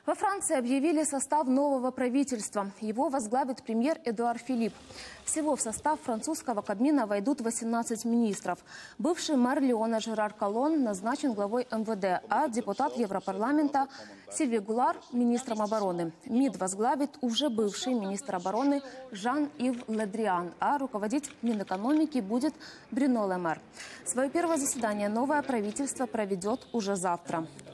Во Франции объявили состав нового правительства. Его возглавит премьер Эдуард Филипп. Всего в состав французского Кабмина войдут 18 министров. Бывший мэр Лиона Жерар Коллон назначен главой МВД, а депутат Европарламента Сильви Гулар – министром обороны. МИД возглавит уже бывший министр обороны Жан-Ив Ле Дриан, а руководить Минэкономики будет Брюно Ле Мэр. Свое первое заседание новое правительство проведет уже завтра.